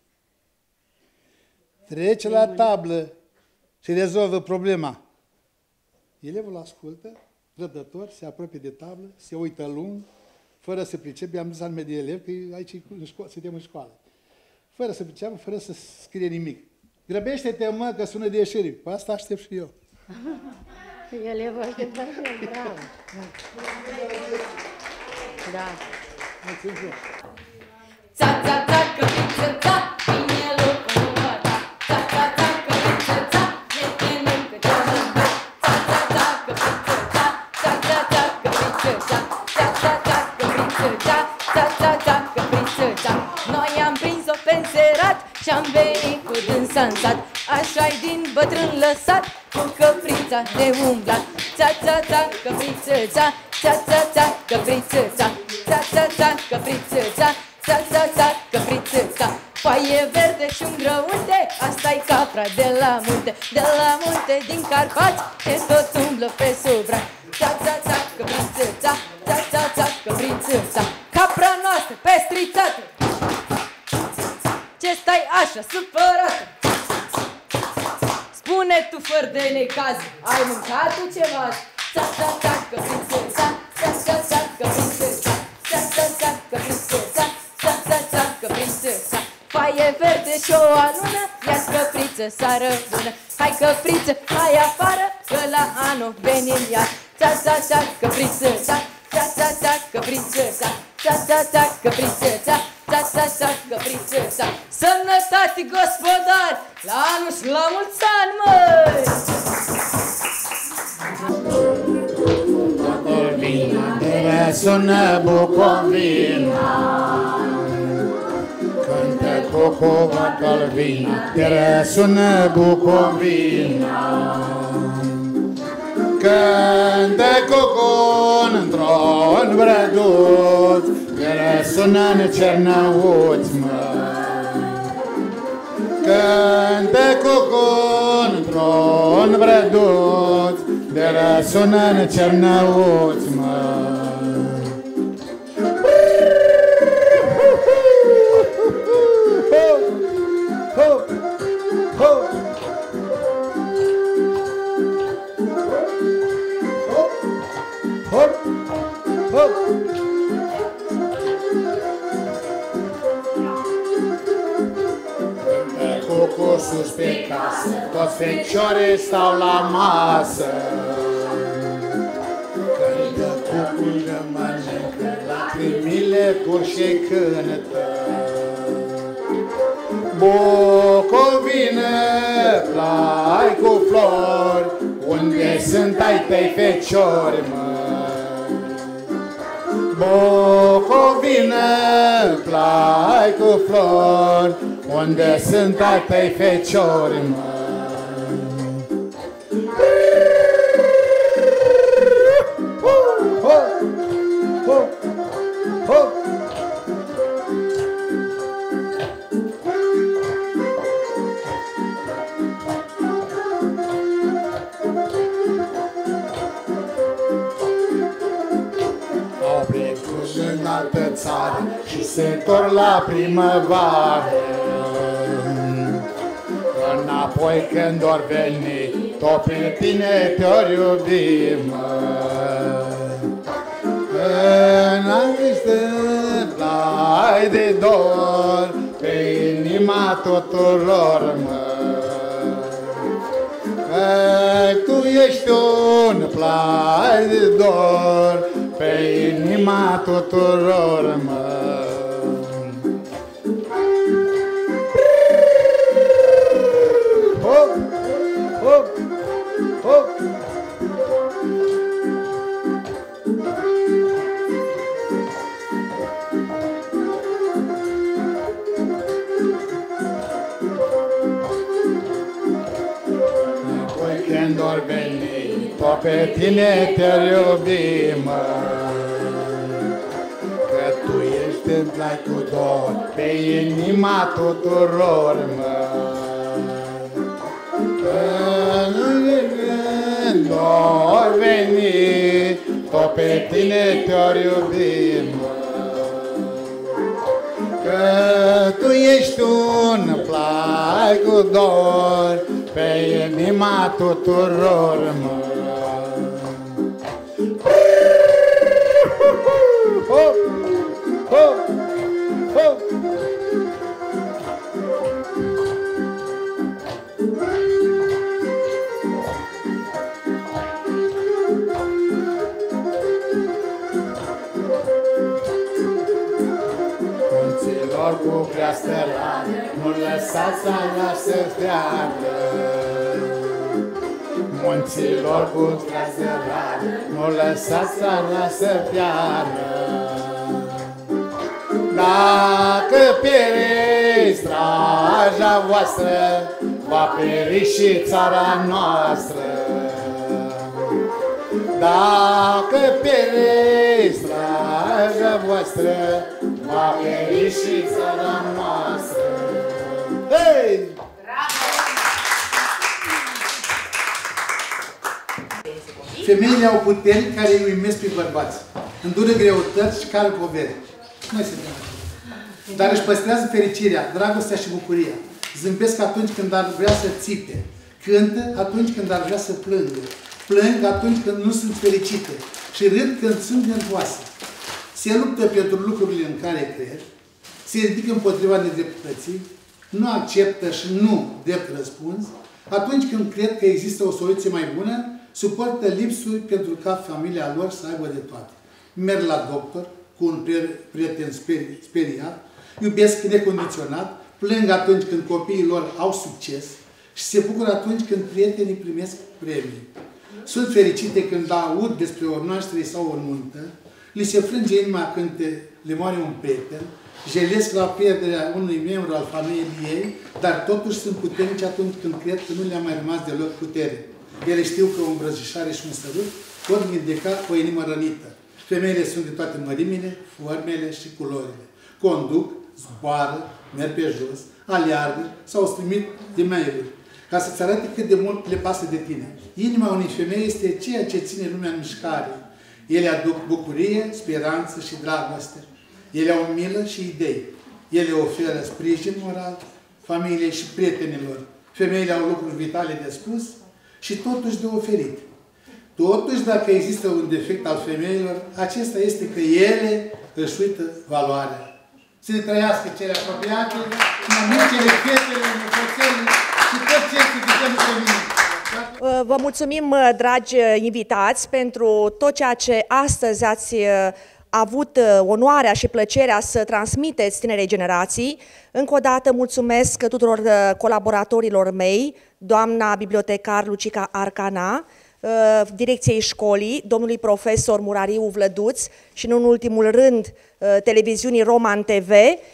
Trece la tablă și rezolvă problema. Elevul ascultă, răbdător, se apropie de tablă, se uită lung, fără să pricepe, am zis anume de elev, că aici în școală, suntem în școală. Fără să priceapă, fără să scrie nimic. Grăbește-te, mă, că sună de ieșire. Pe asta aștept și eu. Elevul așteptă și el, bravo. Da. Mulțumesc. Ța, ța, ța, căpiță, ța, vine locul ăla. Ța, ța, ța, căpiță, ța, este încă de mână. Ța, ța, ța, căpiță, ța, ța, ța, ța, căpiță, ța, ța, ța, ța, căpiță, ța, ța, ța, ța, căpiță, ța. Noi am prins-o pe înserat și-am venit cu dânsa în sat. Așa-i din bătrân lăsat, cu căprița de umblat. Ța, ța, ța, căpriță, ța, ța, ța, ța, căpriță, ța, ța, ța, ța, căpriță, ța, ța, ța, ța, căpriță, ța. Paie verde și un grăunte, asta-i capra de la munte, de la munte din Carpați, ce tot umblă pe subra. Ța, ța, ța, căpriță, ța, ța, ța, ța, căpriță, ța. Capra noastră, pestrițată, ce stai așa supărată? Spune tu fără de necaz, ai mâncat tu ceva? Ța, ța, ța, căpriță, ța, ța, ța, ța, căpriță, ța, ța, ța, ța, căpriță, ța, ța, ța, ța, căpriță, ța. Paie verde și o alună, ia-ți căpriță, sară bună. Hai căpriță, hai afară, că la anul venim iar. Ța, ța, ța, căpriță, ța, ța, ța, ța, căpriță, ța, ța, ța, ța, căpriță, ța, ța, ța, ța, căpriță, ța. Sănătate, gospodari, la anul și la mulți ani, măi! Bucovina, de sună Bucovina, cântă cucu Bucovina, de sună Bucovina, cântă cucu într-un brăduț, de sună Cernăuți, mă. Cântă cucu într-un brăduț, de răsună-n Cernăuți, mă. Cucu sus pe casă, toți feciorii stau la masă. Cântă cucul că mănâncă, lacrimile cur și cântă. Bucovină, plai cu flori, unde sunt ai tăi feciori, mă? Bucovină, plai cu flori, unde sunt ai tăi feciori, mă? Au plecut în altă țară și se întorc la primăvară. Înapoi când or veni, tot pe tine te-or iubi, mă. În plai de dor pe inima tuturor, mă. Că tu ești un plai de dor pe inima tuturor, mă. Hop, hop, hop. Apoi când or veni, tot pe tine te-ar iubi, mă. Că tu ești în plai cu dor pe inima tuturor, mă. bine te-or iubi, mă. Că tu ești un plai cu dor pe inima tuturor, mă. Hop, hop, hop. Munților cu prea stelare, nu lăsați țara să fiară. Munților cu prea stelare, nu lăsați țara să fiară. Dacă pieri straja voastră, va pieri și țara noastră. Dacă pieri straja voastră, va pieri și țara noastră. Hei! Femeile au puteri care îi uimesc pe bărbați, îndură greutăți și care poveri. Noi suntem așa. Dar își păstrează fericirea, dragostea și bucuria. Zâmbesc atunci când ar vrea să țipe. Cântă atunci când ar vrea să plângă. Plâng atunci când nu sunt fericite. Și râd când sunt nervoase. Se luptă pentru lucrurile în care cred. Se ridică împotriva nedreptății. Nu acceptă și nu drept răspuns. Atunci când cred că există o soluție mai bună, suportă lipsuri pentru ca familia lor să aibă de toate. Merg la doctor cu un prieten speriat, iubesc necondiționat, plâng atunci când copiii lor au succes și se bucură atunci când prietenii primesc premii. Sunt fericite când aud despre o naștere sau o nuntă, li se frânge inima când te, le moare un prieten, jelesc la pierderea unui membru al familiei ei, dar totuși sunt puternici atunci când cred că nu le-a mai rămas deloc putere. Ele știu că o îmbrățișare și un sărut pot vindeca o inimă rănită. Femeile sunt de toate mărimile, formele și culorile. Conduc, zboară, merg pe jos, aleargă sau îți trimit de mail-uri, ca să-ți arate cât de mult le pasă de tine. Inima unei femei este ceea ce ține lumea în mișcare. Ele aduc bucurie, speranță și dragoste. Ele au milă și idei. Ele oferă sprijin moral familiei și prietenilor. Femeile au lucruri vitale de spus și totuși de oferit. Totuși, dacă există un defect al femeilor, acesta este că ele își uită valoarea. Să ne trăiască cele apropiate, mămicele, fetele, nepoțele și tot ce este de feminin. Vă mulțumim, dragi invitați, pentru tot ceea ce astăzi ați avut onoarea și plăcerea să transmiteți tinerei generații. Încă o dată mulțumesc tuturor colaboratorilor mei, doamna bibliotecar Lucica Arcana, direcției școlii, domnului profesor Murariu Vlăduț și, în ultimul rând, televiziunii Roman T V,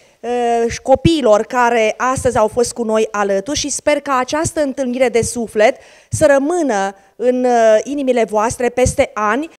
și copiilor care astăzi au fost cu noi alături și sper ca această întâlnire de suflet să rămână în inimile voastre peste ani.